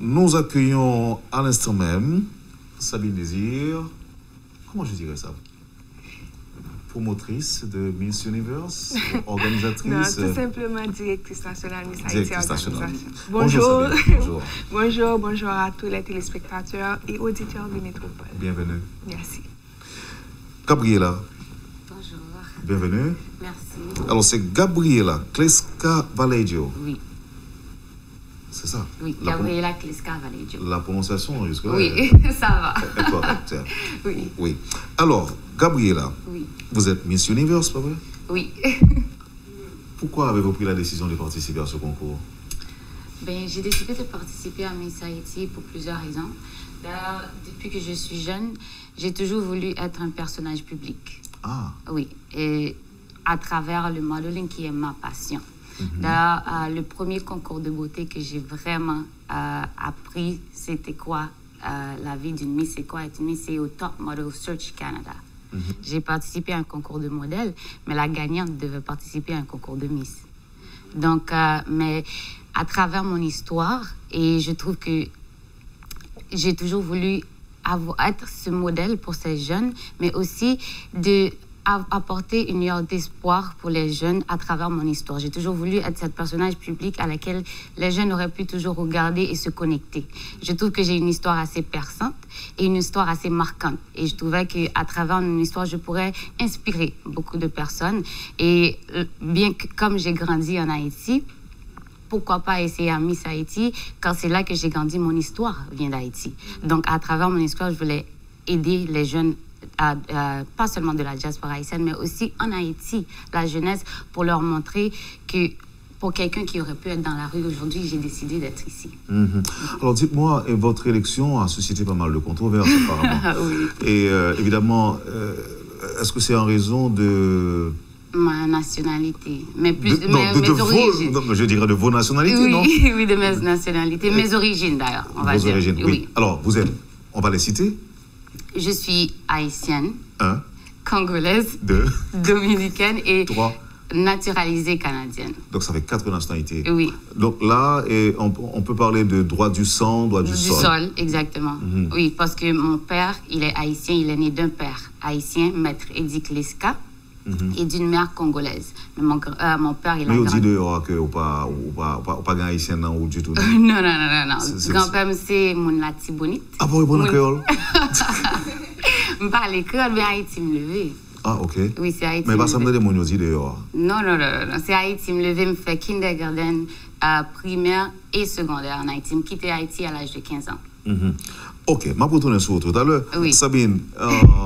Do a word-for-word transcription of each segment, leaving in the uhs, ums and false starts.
Nous accueillons à l'instant même Sabine Désir, comment je dirais ça? Promotrice de Miss Universe, organisatrice. Non, tout simplement directrice nationale Miss Haïti. Directrice nationale. Bonjour. Bonjour, bonjour. Bonjour, bonjour à tous les téléspectateurs et auditeurs de Métropole. Bienvenue. Merci. Gabriela. Bonjour. Bienvenue. Merci. Alors, c'est Gabriela Kleska Valeggio. Oui. C'est ça? Oui, La Gabriela Kleska Valeggio. La prononciation jusque-là? Oui, est, ça va. Est correcte. Oui. Oui. Alors, Gabriela, oui. Vous êtes Miss Universe, pas vrai? Oui. Pourquoi avez-vous pris la décision de participer à ce concours? Ben, j'ai décidé de participer à Miss Haïti pour plusieurs raisons. D'ailleurs, depuis que je suis jeune, j'ai toujours voulu être un personnage public. Ah. Oui, et à travers le modeling qui est ma passion. Mm-hmm. D'ailleurs, euh, le premier concours de beauté que j'ai vraiment euh, appris, c'était quoi euh, la vie d'une Miss, c'est quoi être une Miss, c'est au Top Model Search Canada. Mm-hmm. J'ai participé à un concours de modèle, mais la gagnante devait participer à un concours de Miss. Donc, euh, mais à travers mon histoire, et je trouve que j'ai toujours voulu avoir, être ce modèle pour ces jeunes, mais aussi de apporter une lueur d'espoir pour les jeunes à travers mon histoire. J'ai toujours voulu être cette personnage public à laquelle les jeunes auraient pu toujours regarder et se connecter. Je trouve que j'ai une histoire assez perçante et une histoire assez marquante. Et je trouvais qu'à travers mon histoire, je pourrais inspirer beaucoup de personnes. Et bien que comme j'ai grandi en Haïti, pourquoi pas essayer à Miss Haïti, car c'est là que j'ai grandi, mon histoire vient d'Haïti. Donc, à travers mon histoire, je voulais aider les jeunes, à, à, pas seulement de la diaspora haïtienne, mais aussi en Haïti, la jeunesse, pour leur montrer que pour quelqu'un qui aurait pu être dans la rue aujourd'hui, j'ai décidé d'être ici. Mm-hmm. Alors, dites-moi, votre élection a suscité pas mal de controverses, apparemment. Oui. Et euh, évidemment, euh, est-ce que c'est en raison de... ma nationalité, mais plus de, de, non, mes, de, de mes origines. Vos, je dirais de vos nationalités, oui, non? Oui, de mes nationalités, Et mes origines d'ailleurs, on va vos dire. origines, oui. oui. Alors, vous êtes, on va les citer? Je suis haïtienne, Un, congolaise, deux, dominicaine et trois, naturalisée canadienne. Donc ça fait quatre nationalités. Oui. Donc là, et on, on peut parler de droit du sang, droit du, du sol. Du sol, exactement. Mm-hmm. Oui, parce que mon père, il est haïtien, il est né d'un père haïtien, maître Edi Kleska. Mm-hmm. Et d'une mère congolaise. Mais mon, euh, mon père, il Mais a... Mais on dit dehors que ou pas ou pas ou pas haïtien non ou du tout. Non, non, non, non, non. Grand-père, c'est mon latibonite. Ah bon, il bon créole. Je parle créole, mais Haïti me lever. Ah, ok. Oui, c'est Haïti. Mais pas ça me dit mon dit dehors. Non, non, non, non. C'est Haïti me lever, me fait kindergarten, euh, primaire et secondaire en Haïti. Me quitter Haïti à l'âge de quinze ans. Mm-hmm. Ok, je vais retourner sur tout à l'heure. Oui. Sabine, euh,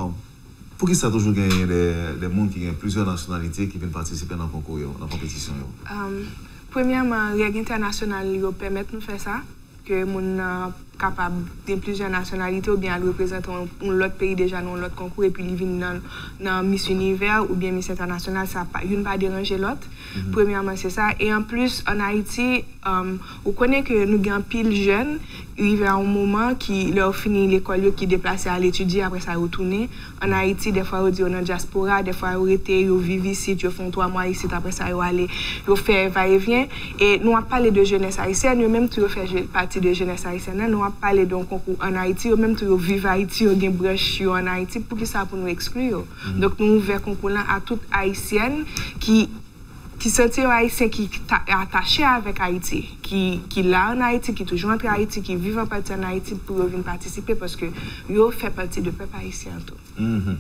pour qui ça a toujours gagné des, des gens qui ont plusieurs nationalités qui viennent participer dans le concours, dans la compétition? Um, premièrement, les règles internationales permettent de faire ça, que les gens capable de plusieurs nationalités ou bien représenter un autre pays déjà dans l'autre concours et puis ils viennent dans, dans Miss Univers ou bien Miss International, ça ne va pas déranger l'autre. Mm-hmm. Premièrement, c'est ça. Et en plus, en Haïti, um, on connaît que nous avons pile jeunes, ils arrivent à un moment qui leur finit l'école, qui déplacent à l'étudier, après ça retourner. En Haïti, des fois, ils disent en diaspora, des fois, ils été, ils vivent ici, ils font trois mois ici, après ça, ils aller, ils font va-et-vient. Et nous, on parle de jeunesse haïtienne, nous même, tu fais partie de jeunesse haïtienne, nous, on parler d'un concours en Haïti, ou même tout vivre Haïti, ou une branche en Haïti, pour que ça pour nous exclure. Mm-hmm. Donc nous ouvrons concours là à toutes haïtiennes qui qui sont haïtiens qui sont attachés avec Haïti, qui qui là en Haïti, qui toujours entre Haïti, qui vivent en partie en Haïti pour venir participer parce que yo fait partie du peuple haïtien tout.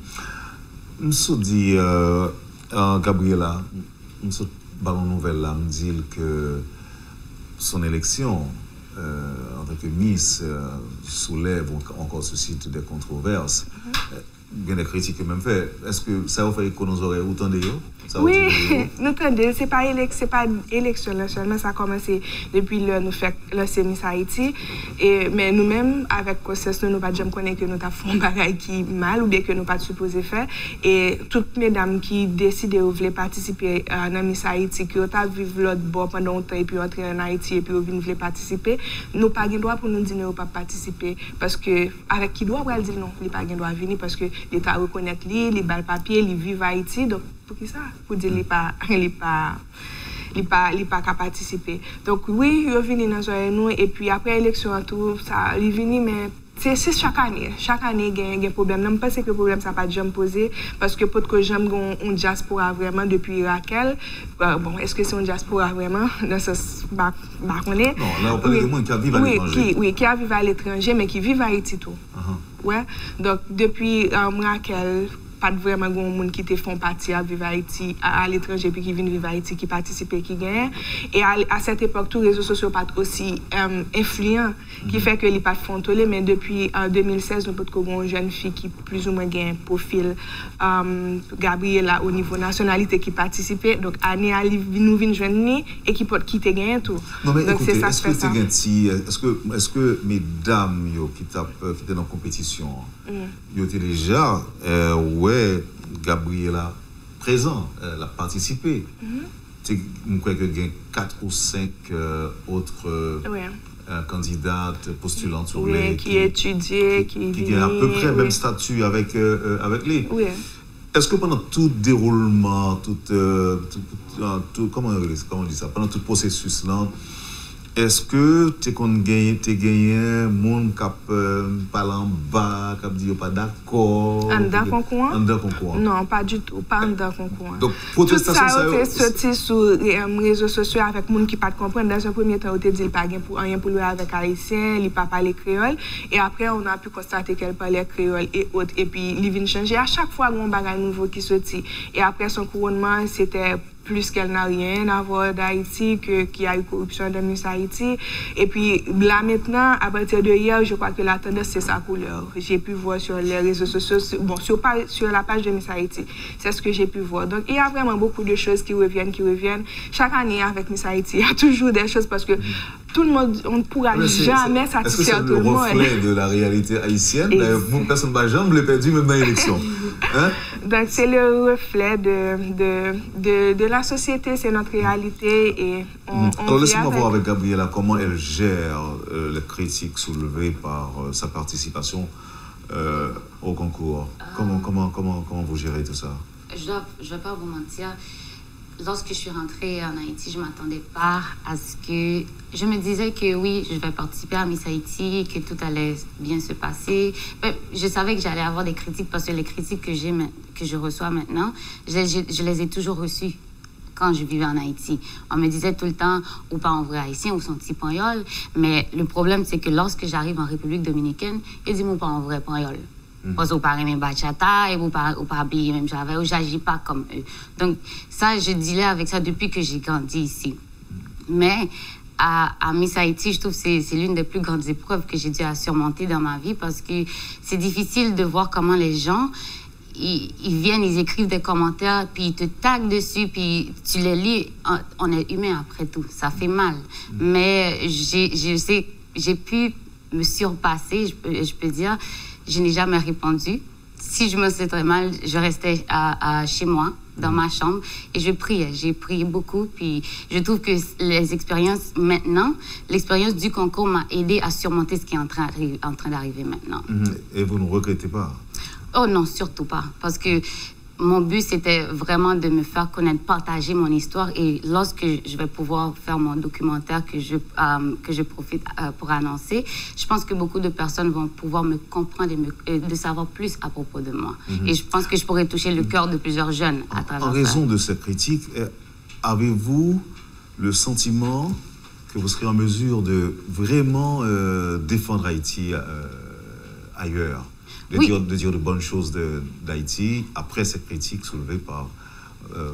Mm-hmm. M'sou dit euh, euh, Gabriela, m'sou ballon nouvelle là, me dit que son élection Euh, en tant que Miss, euh, soulève encore suscite des controverses. Mm-hmm. Il y a des critiques même fait. Est-ce que ça vous fait que nous aurions autant de eux? Oui, nous entendons. Ce n'est pas élection, pas élection seulement, ça a commencé depuis le nous fait le Miss Haïti. Et mais nous-mêmes, avec process, nous ne pas jamais connaître que nous avons fait un bagage qui mal ou bien que nous pas supposé faire. Et toutes mesdames qui décident de vouloir participer à la Miss Haïti, qui ont vécu l'autre bord pendant longtemps et puis entrer en Haïti et puis veulent participer, nous pas de droit pour nous dire ne pas participer parce que avec qui doit dire non, il pas de droit venir parce que l'État reconnaît lui, il bat le papier, il vit à Haïti donc pour qui ça? Pour dire qu'il n'est pas, il pas, il pas il pas qu'à participer. Donc oui, il venu dans nous et puis après l'élection tout ça il venu mais c'est c'est chaque année chaque année il y a un problème. Je pense que le problème ça pas jamais posé parce que pour que j'aime on diaspora vraiment depuis Raquel euh, bon est-ce que c'est une diaspora vraiment dans ce bah bah on est non là on parle de monde qui vivent à l'étranger oui qui oui qui vivent à l'étranger mais qui vivent à Haïti tout uh-huh. Ouais donc depuis euh, Raquel pas vraiment grand monde qui te font partie à vivre à Haïti à, à l'étranger puis qui viennent vivre à Haïti qui participent qui gagnent et à, à cette époque tous les réseaux sociaux pas aussi euh, influents mm-hmm. qui fait que les pas font toller mais depuis en deux mille seize nous peut que une jeune fille qui plus ou moins gagne un profil euh, Gabriela au niveau nationalité qui participait donc année à nous vinn joindre et qui peut qui te gagne tout non, mais donc écoutez, c'est ça est-ce que ça. est-ce que est-ce que mesdames yo qui t'a qui étaient dans la compétition mm. yo étaient déjà euh, ouais Gabriela présent elle a participé mm-hmm. je crois que il y a quatre ou cinq euh, autres euh, ouais. euh, candidates postulantes oui, les, qui, qui étudiaient qui qui, qui ont à peu près le oui. même statut avec euh, avec les oui. Est-ce que pendant tout déroulement tout, euh, tout, tout comment comment on dit ça pendant tout processus là est-ce que tu as gagné tu gagné monde qui parle en bas qui dit pas d'accord en dans concours en dans concours non pas du tout pas en dans concours donc protestation ça a sorti sur les réseaux sociaux avec monde qui pas comprendre dans un premier temps on te dit pas pour rien pour lui avec haïtien il pas parler créole et après on a pu constater qu'elle parlait créole et autres et puis il vient changer à chaque fois un bagage nouveau qui sorti et après son couronnement c'était plus qu'elle n'a rien à voir d'Haïti, que, qu'il y a eu corruption dans Miss Haïti. Et puis là maintenant, à partir de hier, je crois que la tendance c'est sa couleur. J'ai pu voir sur les réseaux sociaux, bon, sur, sur la page de Miss Haïti, c'est ce que j'ai pu voir. Donc il y a vraiment beaucoup de choses qui reviennent, qui reviennent. Chaque année avec Miss Haïti, il y a toujours des choses parce que tout le monde, on ne pourra mais jamais satisfaire tout le monde. Est-ce que c'est le reflet de la réalité haïtienne? Personne ne va jamais le perdu même dans l'élection. Hein? Donc c'est le reflet de, de, de, de la société, c'est notre réalité. Et on, on Alors laissez-moi voir avec Gabriela comment elle gère euh, les critiques soulevées par euh, sa participation euh, au concours. Euh, comment, comment, comment, comment vous gérez tout ça? Je ne dois, je dois pas vous mentir. Lorsque je suis rentrée en Haïti, je ne m'attendais pas à ce que... Je me disais que oui, je vais participer à Miss Haïti, que tout allait bien se passer. Mais je savais que j'allais avoir des critiques parce que les critiques que, j'ai, que je reçois maintenant, je, je, je les ai toujours reçues quand je vivais en Haïti. On me disait tout le temps, ou pas en vrai haïtien, ou son petit pagnol. Mais le problème, c'est que lorsque j'arrive en République dominicaine, ils disent, ou pas en vrai pagnol. Parce que vous parlez même bachata et vous parlez pas habillé même j'avais ou j'agis pas comme eux. Donc ça je dealais avec ça depuis que j'ai grandi ici. Mais à, à Miss Haïti, je trouve que c'est, c'est l'une des plus grandes épreuves que j'ai dû surmonter dans ma vie parce que c'est difficile de voir comment les gens ils, ils viennent, ils écrivent des commentaires, puis ils te taguent dessus, puis tu les lis. On est humain après tout, ça fait mal. Mais j'ai, je sais, j'ai pu me surpasser, je peux, je peux dire. Je n'ai jamais répondu. Si je me sentais très mal, je restais à, à, chez moi, dans ma chambre, et je priais. J'ai prié beaucoup, puis je trouve que les expériences maintenant, l'expérience du concours m'a aidé à surmonter ce qui est en train, en train d'arriver maintenant. Et vous ne regrettez pas? Oh non, surtout pas. Parce que mon but, c'était vraiment de me faire connaître, partager mon histoire. Et lorsque je vais pouvoir faire mon documentaire que je, euh, que je profite euh, pour annoncer, je pense que beaucoup de personnes vont pouvoir me comprendre et me, euh, de savoir plus à propos de moi. Mm-hmm. Et je pense que je pourrais toucher le cœur de plusieurs jeunes à travers ça. En raison de cette critique, avez-vous le sentiment que vous serez en mesure de vraiment euh, défendre Haïti euh, ailleurs? De, oui. dire, de dire de bonnes choses de, d'Haïti après cette critique soulevée par euh,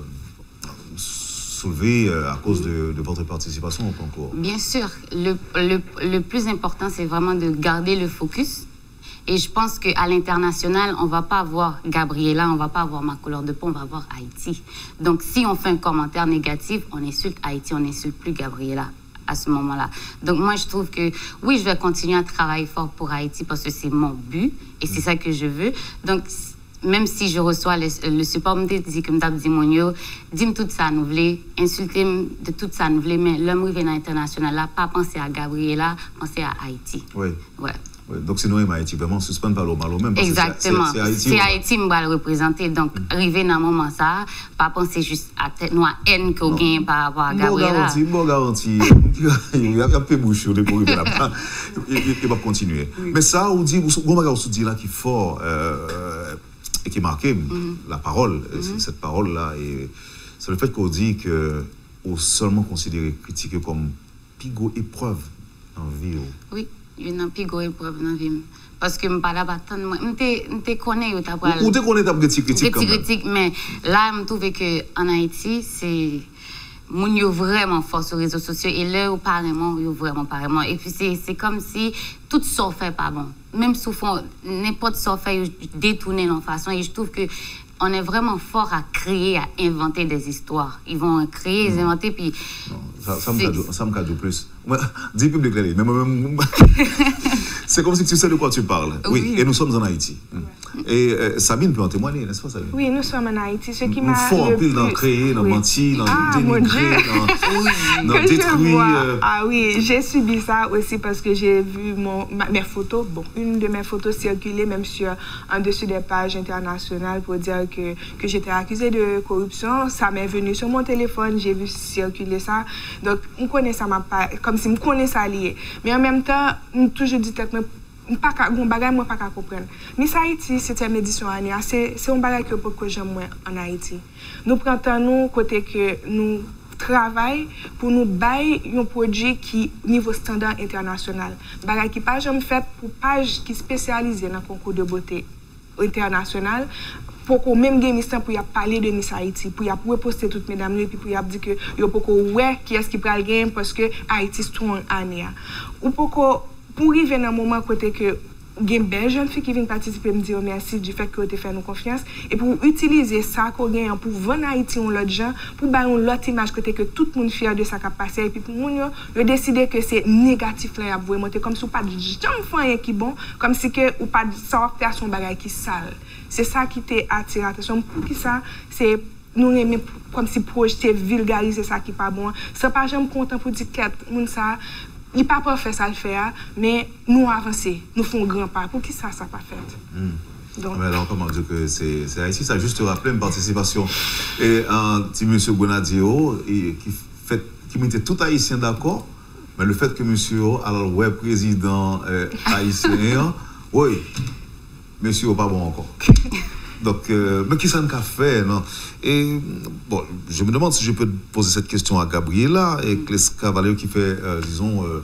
soulevée à cause de, de votre participation au concours. Bien sûr, le, le, le plus important c'est vraiment de garder le focus et je pense qu'à l'international on va pas avoir Gabriela, on va pas avoir ma couleur de peau, on va avoir Haïti. Donc si on fait un commentaire négatif, on insulte Haïti, on n'insulte plus Gabriela à ce moment-là. Donc moi je trouve que oui, je vais continuer à travailler fort pour Haïti parce que c'est mon but et c'est ça que je veux. Donc même si je reçois le, le support, je me dis comme d'hab Dimonio, dis-moi tout ça nous voulez, insulter de tout ça nous voulez, mais l'homme revient à l'international là, pas penser à Gabriela, penser à Haïti. Oui. Ouais. Ouais, donc c'est nous et Haïti, vraiment, suspendre par le mal au même. Exactement. C'est Haïti, Haïti qui va le représenter. Donc, mm. arriver dans un moment ça, pas penser juste à tête noire haine qu'on gagne par rapport à Gabriela. Bon garantie, il y a un peu bouche pour arriver là-bas. Il va continuer. Oui. Mais ça, on dit, on dit là qui est fort euh, et qui est marqué, mm-hmm. la parole, mm-hmm. cette parole-là, c'est le fait qu'on dit que on seulement considéré critiquer comme pigot épreuve en vie. Oui. Une pigo épreuve dans la vie. Parce que je ne suis pas là, je connais ou tu as Ou tu connais ta petite critique quand même. Mais là, je trouve qu'en Haïti, c'est... Moun yo vraiment fort sur les réseaux sociaux et là, apparemment, yo vraiment apparemment. Et puis, c'est comme si tout ça fait pas bon. Même si n'importe ça fait détourner leur façon. Et je trouve que on est vraiment fort à créer, à inventer des histoires. Ils vont créer, mmh. inventer, puis... Non, ça, ça me cadeau plus. Dis public, c'est comme si tu sais de quoi tu parles. Oui, oui. Et nous sommes en Haïti. Ouais. Et euh, Sabine peut en témoigner, n'est-ce pas, Sabine? Oui, nous sommes en Haïti. Ce qui m'a... Nous faut en pile dans créer, dans oui. mentir, dans ah, dénigrer, dans, dans détruire. Euh... Ah oui, j'ai subi ça aussi parce que j'ai vu mon, ma, mes photos, bon, une de mes photos circuler même sur en dessus des pages internationales pour dire que, que j'étais accusée de corruption. Ça m'est venu sur mon téléphone, j'ai vu circuler ça. Donc, on connaît ça, pas, comme si on connaît ça lié. Mais en même temps, on toujours dit que pas un bagage moi pas comprendre. Miss Haïti c'était une édition année, c'est c'est un bagage que beaucoup j'aime moins en Haïti. Nous prenons nous côté que nous travail pour nous bailler un produit qui niveau standard international. Bagage qui pas jamais fait pour page qui spécialisée dans concours de beauté international. Pour qu'on même gagne temps pour y parler de Miss Haïti, pour y reposter toutes mesdames et puis pour y dire que yo pour qu'on ouais qui est-ce qui pral gagner parce que Haïti strong année. Ou pour qu'on pour arriver dans un moment côté que gen belle jeune fille qui vient participer me dire merci du fait que vous avez fait nous confiance et pour utiliser ça qu'on gagne pour vendre Haïti on l'autre gens pour bailler on l'autre image côté que tout le monde fier de ça qui passé et puis pour moun yo yo décider que c'est négatif là vous monter comme si ou pas jamais fait rien qui bon comme si que ou pas sortir son bagage qui sale c'est ça qui t'a attiré attention pour qui ça c'est nous aimer comme si projeter vulgariser ça qui pas bon ça pas jamais content pour dire que moun ça il n'est pas parfait ça le faire, mais nous avançons, nous faisons un grand pas. Pour qui ça, ça pas fait? Mm. Donc, mais alors, comment dire que c'est ici, ça a juste rappelé une participation. Et un petit monsieur Bonadio, qui fait, qui mettait tout haïtien d'accord, mais le fait que monsieur, alors, ouais, président euh, haïtien, oui, monsieur, pas bon encore. Donc, euh, mais qui ça n'a fait, non? Et bon, je me demande si je peux poser cette question à Gabriela et Clés Cavalier qui fait, euh, disons, euh,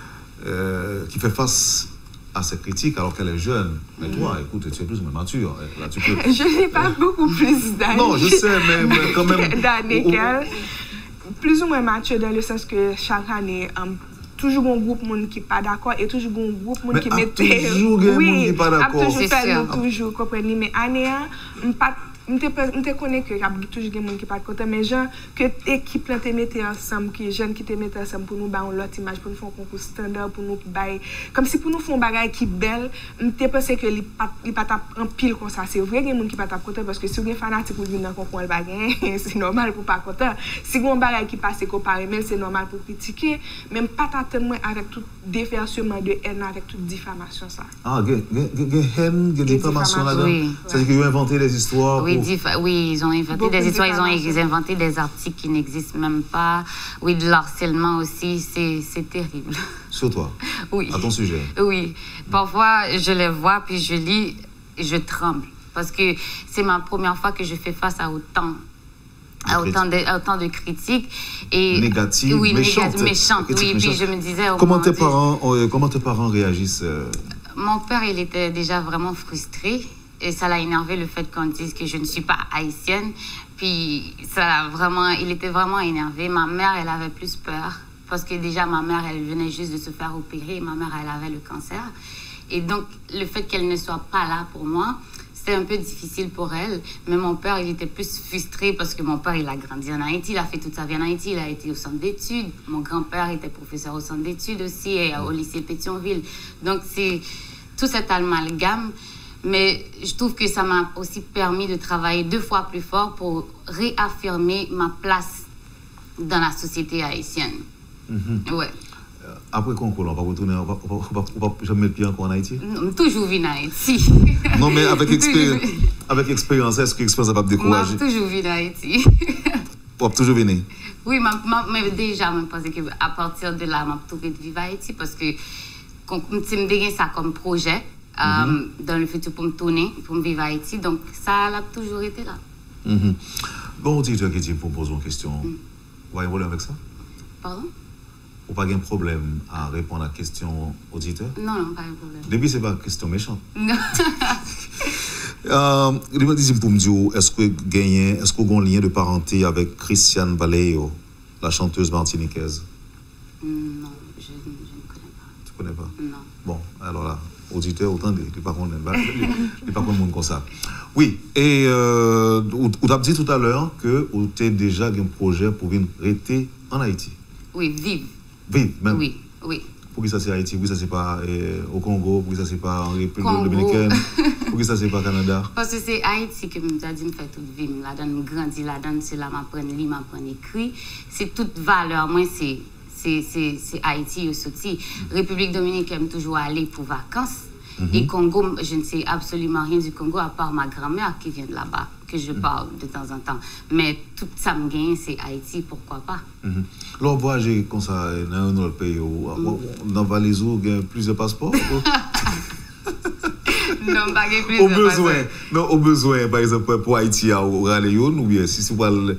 euh, qui fait face à cette critique alors qu'elle est jeune. Mais toi, écoute, tu es plus ou moins mature. Là, tu peux... Je n'ai pas beaucoup plus d'années. Non, je sais, mais, mais quand même. D'années qu'elle. Plus ou moins mature dans le sens que chaque année, um, toujours un groupe monde qui pas d'accord et toujours un groupe monde qui mettait toujours un oui, qui pas d'accord. Toujours fait toujours comprendre mais année on pas on te connaît que y a toujours des gens qui pas content mais gens que équipe là te mettait ensemble qui jeunes qui te mettent ensemble pour nous ba l'autre image pour nous faire un concours standard pour nous bailler comme si pour nous faire un bagage qui belle on te pensé que il pas il pas en pile comme ça c'est vrai des gens qui pas content parce que si vous êtes fanatique pour venir dans concours elle bagage c'est normal pour pas content si vous un bagage qui passe comparé mais c'est normal pour critiquer même pas tellement avec tout déversement de haine avec toute diffamation ça ah il y a haine il y a diffamation là-dedans c'est-à-dire qu'ils ont inventé des histoires. Oui, oui, ils ont inventé beaucoup des histoires, ils ont, ils ont inventé des articles qui n'existent même pas. Oui, de l'harcèlement aussi, c'est terrible. Sur toi? Oui. À ton sujet? Oui. Parfois, je les vois, puis je lis, et je tremble. Parce que c'est ma première fois que je fais face à autant, à autant, de, à autant de critiques. Et, négatives, oui, méchantes. méchantes, oui, puis je me disais... Oh, comment, tes parents, euh, comment tes parents réagissent euh... Mon père, il était déjà vraiment frustré. Et ça l'a énervé le fait qu'on dise que je ne suis pas haïtienne. Puis ça a vraiment, il était vraiment énervé. Ma mère, elle avait plus peur. Parce que déjà, ma mère, elle venait juste de se faire opérer. Ma mère, elle avait le cancer. Et donc, le fait qu'elle ne soit pas là pour moi, c'était un peu difficile pour elle. Mais mon père, il était plus frustré parce que mon père, il a grandi en Haïti. Il a fait toute sa vie en Haïti. Il a été au centre d'études. Mon grand-père était professeur au centre d'études aussi et au lycée Pétionville. Donc, c'est tout cet amalgame. Mais je trouve que ça m'a aussi permis de travailler deux fois plus fort pour réaffirmer ma place dans la société haïtienne. Mm-hmm. Ouais. après concours, on va retourner, on va, on va, on va jamais mettre pied encore en Haïti? Non, toujours venu en Haïti. Non, mais avec expérience, avec expérience, est-ce que l'expérience va pas décourager? Moi, toujours venu en Haïti. On va toujours venir? Oui, mais déjà, je pense qu'à partir de là, je vais vivre à Haïti parce que si je me ça comme projet, mm-hmm. euh, dans le futur pour me tourner, pour me vivre à Haïti, donc ça a toujours été là. Mm-hmm. Bon, auditeur qui me pose une question, mm. vous avez un problème avec ça? Pardon? Ou pas de problème à répondre à la question auditeur? Non, non, pas de problème. Depuis, ce n'est pas une question méchante. Non. euh, je me dis pour me dire, est-ce que gagnez, est-ce que vous avez un lien de parenté avec Christiane Balayo, la chanteuse martiniquaise? Non, je, je ne connais pas. Tu ne connais pas? Non. Bon, alors là, auditeur, autant de, il pas qu'on il pas qu'on monde comme ça. Oui, et euh, vous avez dit tout à l'heure que vous avez déjà un projet pour venir rester en Haïti. Oui, vivre. Vivre, même. Oui, oui. Pour qui ça c'est Haïti, pour qui ça c'est pas euh, au Congo, pour qui ça c'est pas en République dominicaine, pour qui ça c'est pas Canada. Parce que c'est Haïti que je dit me fait toute vie, là dedans grandi là dedans, c'est là m'apprendre lire, m'apprendre écrit, c'est toute valeur moi c'est c'est c'est c'est Haïti au sorti. Mm-hmm. République dominicaine toujours aller pour vacances. Mm-hmm. Et Congo, je ne sais absolument rien du Congo à part ma grand-mère qui vient de là-bas, que je parle de temps en temps. Mais tout ça me gagne, c'est Haïti, pourquoi pas? Mm-hmm. Alors, voyager comme ça dans un autre pays, mm-hmm. dans Valaiso, il y a plusieurs passeports? Non, pas plusieurs au besoin, passeports. Non, au besoin, par exemple, pour Haïti, au Raléon, ou bien si c'est pour le...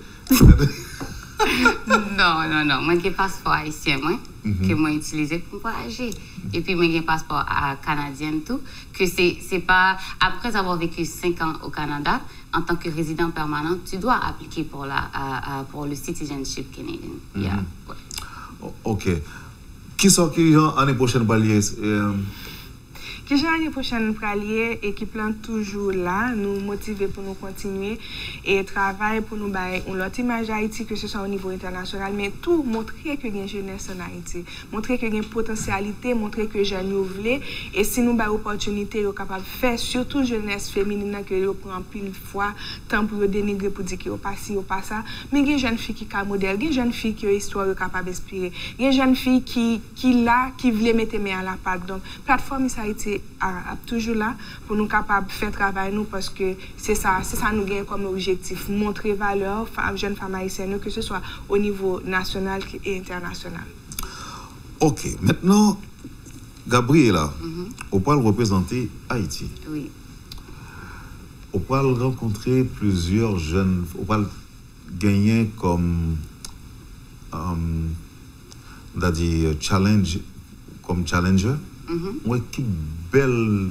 Non, non, non. Moi, j'ai un passeport haïtien, moi, mm-hmm. que moi utilisé pour voyager. Et puis, moi, j'ai un passeport canadien, tout. Que c'est, c'est pas. Après avoir vécu cinq ans au Canada, en tant que résident permanent, tu dois appliquer pour, la, à, à, pour le citizenship canadien. Mm-hmm. Yeah. Ouais. OK. Qui sont qui, l'année prochaine, Balier? Euh... Qui l'année prochaine pour allier équipe là toujours là nous motiver pour nous continuer et travailler pour nous bailler on l'autre image Haïti que ce soit au niveau international mais tout montrer que gain jeunesse en Haïti montrer que gain potentialité montrer que jeunes nous voulons et si nous bailler opportunité yo capable faire surtout jeunesse féminine que yo prend pile fois temps pour dénigrer pour dire que yo pas si yo pas ça mais gain jeune fille qui ca modèle gain jeune fille qui histoire capable inspirer gain jeune fille qui qui là qui veut mettre main à la pâte donc plateforme Haïti à, à toujours là pour nous capables de faire travail nous parce que c'est ça c'est ça nous gagne comme objectif montrer valeur femmes jeunes femmes haïtiennes que ce soit au niveau national et international. OK, maintenant Gabriela, mm-hmm. on peut représenter Haïti. Oui. On peut rencontrer plusieurs jeunes, on peut gagner comme um, on a dit challenge comme challenger. Mm-hmm. Moi qui belle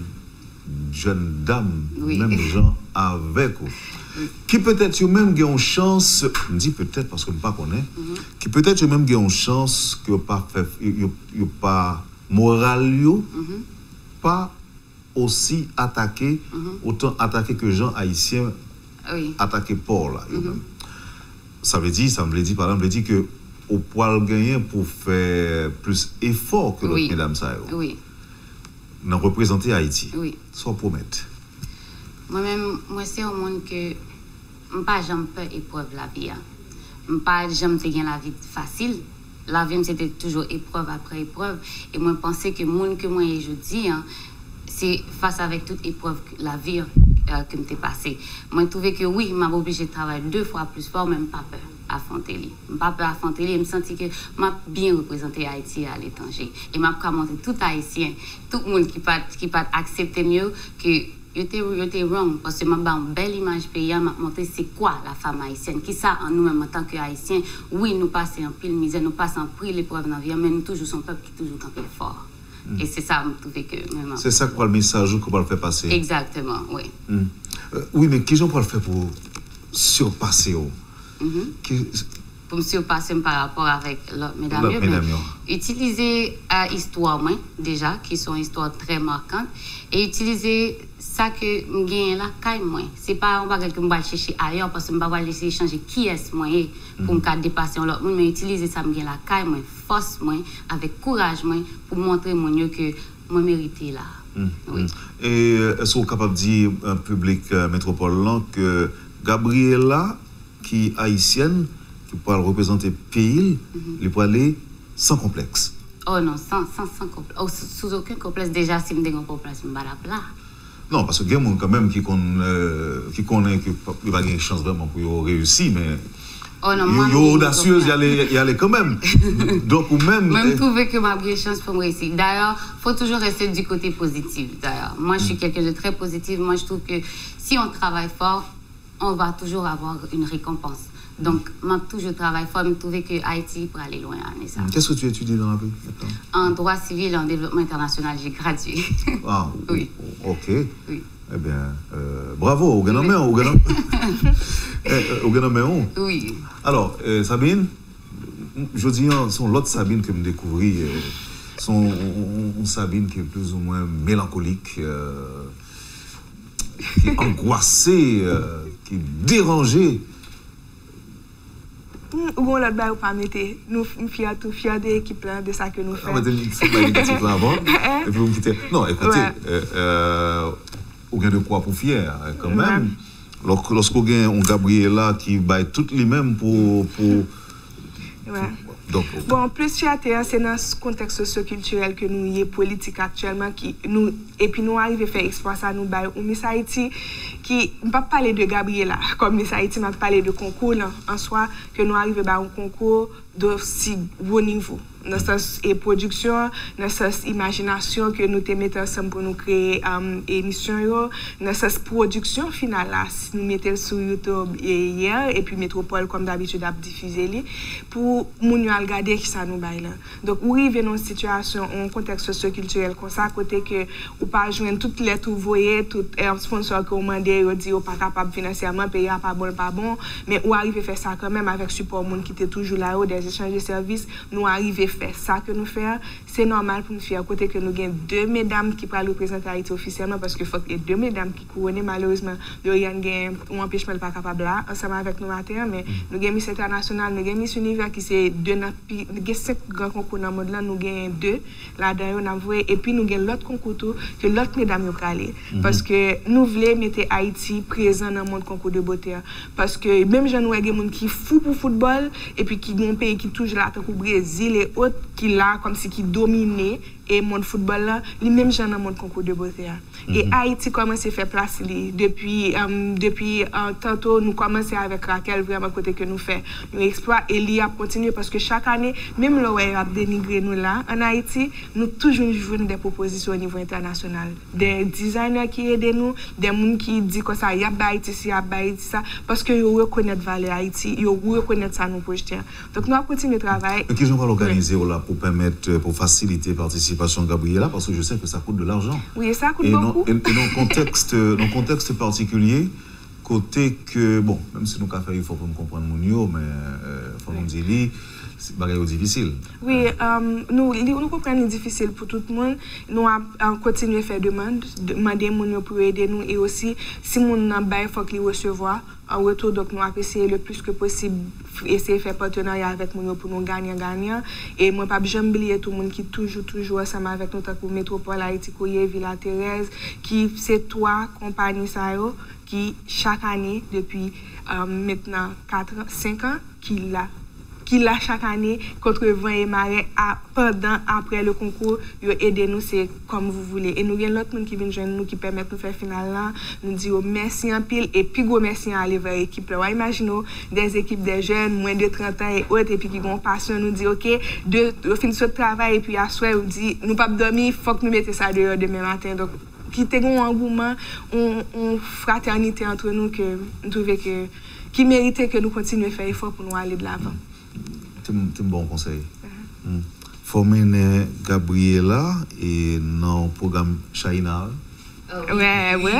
jeune dame, oui. Même gens avec vous. Oui. Qui peut-être même ont une chance, je dis peut-être parce que je ne connais pas, mm-hmm. qui peut-être même ont une chance que pas fait, yo pas moral yo, mm-hmm. pas aussi attaqué, mm-hmm. autant attaqué que gens haïtiens oui. Attaqué Paul là. Mm-hmm. Ça veut dire, ça me dit par exemple, me dit que au poil gagner pour faire plus effort que l'autre oui. Mesdames ça. Oui. Nous représenter Haïti. Oui. Soit promettre. Moi-même, moi c'est au monde que je pas jamais peur épreuve la vie. Je pas jamais fait la vie facile. La vie c'était toujours épreuve après épreuve et moi penser que monde que moi je dis hein, c'est face avec toute épreuve la vie euh, que m'était passé. Moi trouvé que oui, m'a obligé de travailler deux fois plus fort même pas peur. Affronter lui. Pas peur affronter lui, me senti que m'a bien représenté Haïti à l'étranger et m'a commenté tout haïtien, tout le monde qui pas qui pas accepter mieux que yo était yo était wrong parce que m'a ba une belle image pays m'a montré c'est quoi la femme haïtienne qui ça en nous même en tant que haïtiens oui nous passons en pile misère nous passons en prix l'épreuve dans vie mais nous toujours son peuple qui toujours campé fort. Mm. Et c'est ça me trouvé que même c'est ça quoi le message qu'on va le faire passer. Exactement, oui. Mm. Euh, oui mais qui j'en peut le faire pour surpasser oh? Mm-hmm. Qui... Pour me surpasser par rapport avec l'autre mesdames, utiliser euh, histoire moi déjà qui sont histoires très marquantes et utiliser ça que me gagne là caille moi c'est pas un bagage que me va chercher ailleurs parce que me va laisser changer qui est moi pour me dépasser l'autre monde mais utiliser ça me gagne là caille moi force moi avec courage moi pour montrer mon que moi mériter là. Mm. Oui. Et est-ce que vous capable de dire un public euh, métropolitain que Gabriela qui est haïtienne, qui peut représenter le pays, mm-hmm. il peut aller sans complexe. Oh non, sans, sans, sans complexe. Oh, sous, sous aucun complexe. Déjà, si je me dérange pas place, je me bats là. Non, parce que il y a des gens quand même qui connaissent euh, qui connaît qu'il n'y a pas de chance vraiment pour réussir, mais oh non, il y a audacieux, il y allait, y allait quand même. Donc, ou même. Même eh... trouver que ma bonne chance pour me réussir. D'ailleurs, il faut toujours rester du côté positif. D'ailleurs, moi, je suis mm. quelqu'un de très positif. Moi, je trouve que si on travaille fort, on va toujours avoir une récompense. Donc, moi, toujours travaille fort, je trouve que Haïti pour aller loin. Qu'est-ce que tu étudies dans la vie maintenant? En droit civil et en développement international, j'ai gradué. Ah, oui. Ok. Oui. Eh bien, euh, bravo, au Ghana, au Ghana. Au Ghana, oui. Alors, euh, Sabine, je dis, son l'autre Sabine que je me découvris, euh, son une Sabine qui est plus ou moins mélancolique, euh, qui est angoissée, euh, qui est dérangée. Ou on l'a pas pas mettre nous fiers tout fiers de l'équipe là de ça que nous faisons. Ah mais faut pas l'équipe là avant et puis vous quitter. Non, écoutez, euh euh on gagne de quoi pour fier quand même. Lorsqu'on gagne on Gabriela qui baille toutes les mêmes pour pour ouais. Donc, bon, plus fierté, c'est dans ce contexte socio-culturel que nous y est politique actuellement qui nous et puis nous arrivons à faire exploit ça nous bail ou Miss Haïti qui ne pas parler de Gabriela comme Miss Haïti m'a parlé de concours là, en soi que nous arrivons à un concours de si haut niveau dans sens et production dans sens imagination que nous te mettons ensemble pour nous créer um, émission yo dans sens production finale là si nous mettons sur YouTube hier et puis Métropole comme d'habitude a diffusé li pour moun yo regarder qui ça nous bail là donc ou arrive dans une situation un contexte socio-culturel comme ça côté que ou pas joindre toutes les tout voyer tout un sponsor que on mandé yo dit ou pas capable financièrement payer pas bon pas bon mais ou arrive faire ça quand même avec support monde qui était toujours là haut des échanges de services nous arriver faire ça que nous faisons c'est normal pour nous faire côté que nous gagnons deux mesdames qui pourraient représenter Haïti officiellement parce que faut que les deux mesdames qui couronnent malheureusement Dorian gagne ou empêchement pas capable là ensemble avec nous matin mais nous gagnons Miss International nous gagnons Miss Univers qui c'est deux nous gagnons cinq grands concours dans le monde là nous gagnons deux là-dedans on a voué et puis nous gagnons l'autre concours que l'autre mesdames yo aller parce que nous voulons mettre Haïti présent dans le monde concours de beauté parce que même gens nous gagnons qui fou pour football et puis qui un pays qui toujours là tant que Brésil et autres qui là comme si qui dominait et mon football là les mêmes gens dans mon concours de beauté mm-hmm. et Haïti commence à faire place li depuis um, depuis uh, tantôt nous commençons avec Raquel vraiment côté que nous fait nous exploit et li a continué parce que chaque année même le ouais a dénigré nous là en Haïti nous toujours jouons des propositions au niveau international des designers qui aident nous des monde qui dit que ça y a Haïti si y a Haïti ça parce que yo reconnaît valeur Haïti yo reconnaît ça nous projeter donc nous a continuer travail mais qui on va l'organiser là pour permettre pour faciliter participation Gabriela parce que je sais que ça coûte de l'argent. Oui, ça coûte et beaucoup. Non, et, et dans un contexte, dans contexte particulier, côté que, bon, même si nous avons fait, il faut qu'on comprenne mon yo, mais il euh, faut oui. nous dire, c'est bagaille difficile. Oui, um, nous, nous comprenons difficile pour tout le monde. Nous avons continué à faire demande, demander mon yo pour aider nous et aussi, si mon n'a il faut qu'il recevoir. En retour, donc, nous avons essayé le plus que possible essayer de faire partenariat avec nous pour nous gagner, gagner. Et moi, pas jamais oublier tout le monde qui toujours, toujours ensemble avec nous, tant que Métropole, Haïti, Courrier, Villa Thérèse, qui c'est trois compagnies ça, qui chaque année, depuis euh, maintenant quatre, cinq ans, qui l'a. qui l'a chaque année contre vent et marée pendant après le concours yo aider nous c'est comme vous voulez et nous gagne l'autre monde qui vient joindre nous qui permet nous faire finale là nous dit merci en pile et puis gros merci à aller vers équipe là imaginez des équipes des jeunes moins de trente ans et autres et puis qui ont passion nous dit OK de fin de travail et puis à soir on dit nous pas dormir faut que nous mettre ça dehors demain matin donc qui te un engouement on on fraternité entre nous que nous trouver que qui méritait que nous continuions à faire effort pour nous aller de l'avant. C'est un bon conseil. Il uh-huh. mm. faut mener Gabriela et dans le programme Shaina. Oh, ouais, ouais.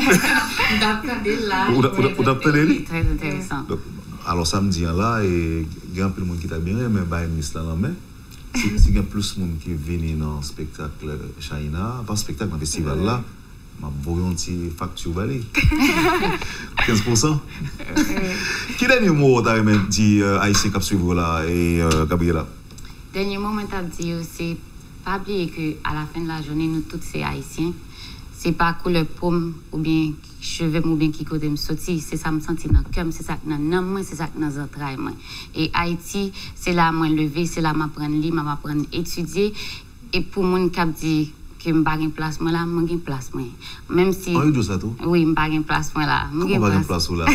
Vous avez très intéressant. Alors, samedi là, il y a un peu de monde qui t'a bien aimé, mais Miss la main. Si il y a plus de monde qui vient dans le spectacle Shaina, pas spectacle, dans le festival là, je vais vous une petite facture. quinze pour cent. Quel dernier mot t'as aimé dire Haïtien qui suivre là et Gabriela? Dernier mot t'as dit c'est pas oublier que à la fin de la journée nous tous c'est Haïtiens. c'est pas couleur pomme ou bien cheveux ou bien qui côté me sorti, c'est ça me senti dans cœur, c'est ça dans nan moi, c'est ça dans les entrailles moi. Et Haïti, c'est là moi lever, c'est là m'apprendre lire, m'apprendre étudier et pour mon qui dit que je n'ai pas de place moi là, je n'ai pas place moi. Même si on dit ça tout. Oui, je n'ai pas de place moi là. Je n'ai pas de place là.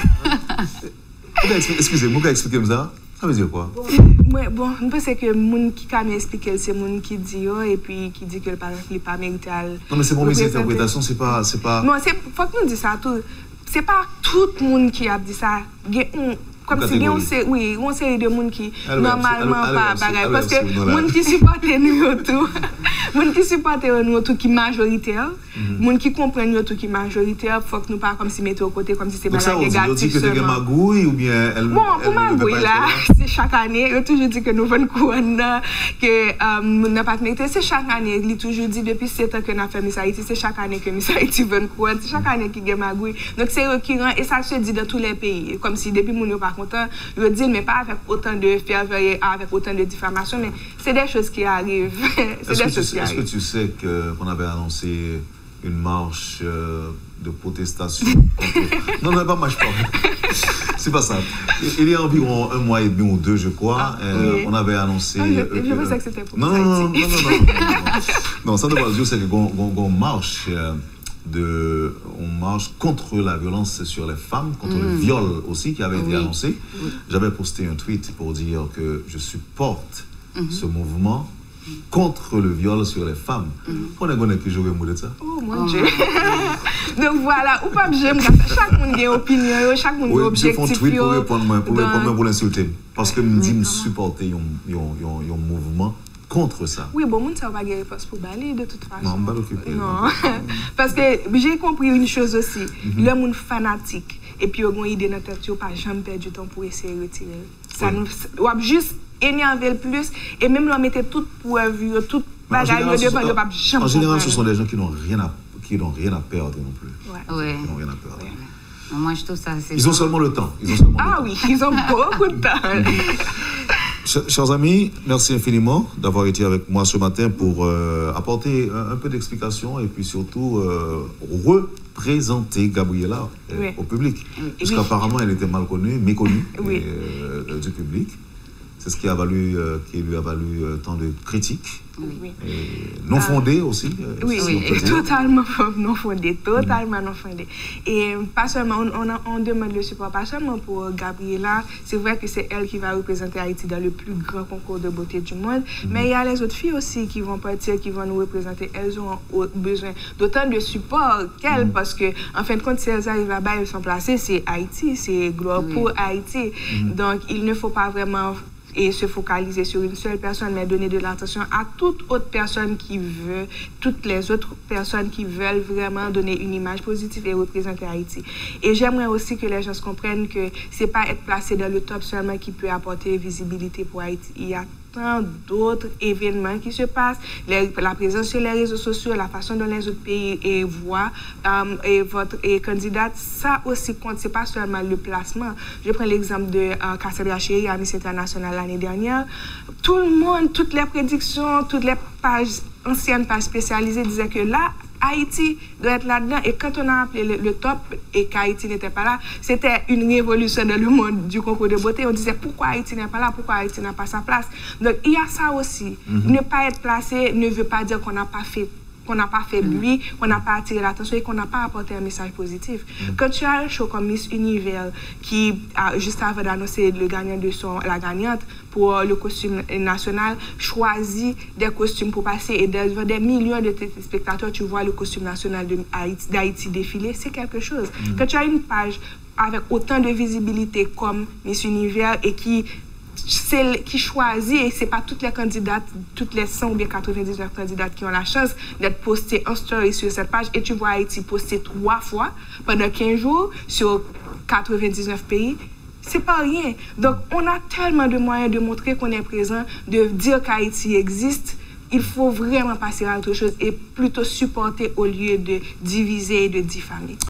Excusez-moi, vous expliquer ça. Ça veut dire quoi? Bon, bon, je pense que les gens qui ont expliqué, c'est les gens qui disent et puis qui disent que le parent n'est pas mérité. Non, mais c'est mon métier d'interprétation, c'est pas. pas... Non, il faut que nous disions ça tout. C'est pas tout le monde qui a dit ça. Comme si on sait, oui, on sait de gens qui normalement pas bagaille. Parce que les gens qui supportent nous tout, les gens qui supportent nous tout qui majoritaire, les gens qui comprennent nous tout qui majoritaire, il faut que nous pas comme si mettre au côté comme si c'est bagaille négatif. Donc ça, on dit que c'est magouille ou bien elle. Bon, pour magouille là, c'est chaque année. Il toujours dit que nous venons couronne, que nous n'avons pas mérité. C'est chaque année. Il toujours dit depuis sept ans que nous avons fait Miss Haïti, c'est chaque année que Miss Haïti vient couronne, c'est chaque année qu'il y a magouille. Donc c'est récurrent et ça se dit dans tous les pays. Comme si depuis nous pas content, je dis mais pas avec autant de ferveur et avec autant de diffamation, mais c'est des choses qui arrivent. c'est des choses qui arrivent. Est-ce que tu sais qu'on avait annoncé une marche euh, de protestation contre... Non, non, pas marche pas. C'est pas ça. Il y a environ un mois et demi ou deux, je crois, ah, euh, oui. on avait annoncé. Ah, je euh, je pensais que c'était pour non, ça. Non, non, non, non, non, non, non. Non, ça ne veut pas dire, c'est qu'on marche. Euh, De, on marche contre la violence sur les femmes, contre mmh. le viol aussi qui avait oui. été annoncé. Oui. J'avais posté un tweet pour dire que je supporte mmh. ce mouvement contre le viol sur les femmes. On est connu que j'aurais mot de ça. Oh mon Dieu. Donc voilà, ou pas j'aime chaque monde a une opinion, chaque monde a un objectif. Je fais un tweet pour répondre pour répondre pour l'insulter parce que me dit me supporter un un mouvement contre ça. Oui, bon, ça va pas de réponse pour Bali de toute façon. Non, pas l'occuper. Non, parce que j'ai compris une chose aussi. Mm-hmm. Le monde fanatique et puis on a une idée dans la tête, on pas jamais perdre du temps pour essayer de retirer. Ça oui. nous, on juste énerver le plus et même l'on mettait toute preuve, toute bagaille devant, on pas jamais. En général, ce sont des gens qui n'ont rien à qui n'ont rien à perdre non plus. Ouais. Ouais. Qui n'ont rien à perdre. Ouais. Moi, je trouve ça. Ils bon. ont seulement le temps. Ils ont seulement ah le oui, temps. ils ont beaucoup de temps. Chers amis, merci infiniment d'avoir été avec moi ce matin pour euh, apporter un, un peu d'explication et puis surtout euh, représenter Gabriela euh, oui. au public. Oui. Parce qu'apparemment, elle était mal connue, méconnue oui. euh, du public. C'est ce qui, a valu, euh, qui lui a valu euh, tant de critiques. Oui. Et non fondées aussi. Euh, oui, si oui. totalement non fondées, totalement non fondées. Et pas seulement, on, on, on demande le support, pas seulement pour Gabriela, c'est vrai que c'est elle qui va représenter Haïti dans le plus grand concours de beauté du monde, mm-hmm. mais il y a les autres filles aussi qui vont partir, qui vont nous représenter, elles ont besoin d'autant de support qu'elles, mm-hmm. parce que en fin de compte, si elles arrivent là-bas, elles sont placées, c'est Haïti, c'est gloire oui. pour Haïti. Mm-hmm. Donc, il ne faut pas vraiment et se focaliser sur une seule personne, mais donner de l'attention à toute autre personne qui veut, toutes les autres personnes qui veulent vraiment donner une image positive et représenter Haïti. Et j'aimerais aussi que les gens comprennent que c'est pas être placé dans le top seulement qui peut apporter visibilité pour Haïti. Il y a tant d'autres événements qui se passent, les, la présence sur les réseaux sociaux, la façon dont les autres pays et voient um, et votre et candidate, ça aussi compte, c'est pas seulement le placement. Je prends l'exemple de uh, Cassandra Chéri à Miss International l'année dernière. Tout le monde, toutes les prédictions, toutes les pages, anciennes pages spécialisées disaient que là, Haïti doit être là-dedans. Et quand on a appelé le, le top et qu'Haïti n'était pas là, c'était une révolution dans le monde du concours de beauté. On disait pourquoi Haïti n'est pas là, pourquoi Haïti n'a pas sa place. Donc il y a ça aussi. Mm-hmm. Ne pas être placé ne veut pas dire qu'on n'a pas fait qu'on n'a pas fait bruit, mm-hmm. qu'on n'a pas attiré l'attention et qu'on n'a pas apporté un message positif. Mm-hmm. Quand tu as un show comme Miss Univers qui, a, juste avant d'annoncer le gagnant de son, la gagnante pour le costume national, choisit des costumes pour passer et devant des millions de téléspectateurs, tu vois le costume national d'Haïti défiler, c'est quelque chose. Mm-hmm. Quand tu as une page avec autant de visibilité comme Miss Univers et qui c'est qui choisit et c'est pas toutes les candidates, toutes les cent ou bien quatre-vingt-dix-neuf candidates qui ont la chance d'être postées en story sur cette page et tu vois Haïti posté trois fois pendant quinze jours sur quatre-vingt-dix-neuf pays. C'est pas rien. Donc on a tellement de moyens de montrer qu'on est présent, de dire qu'Haïti existe. Il faut vraiment passer à autre chose et plutôt supporter au lieu de diviser et de diffamer.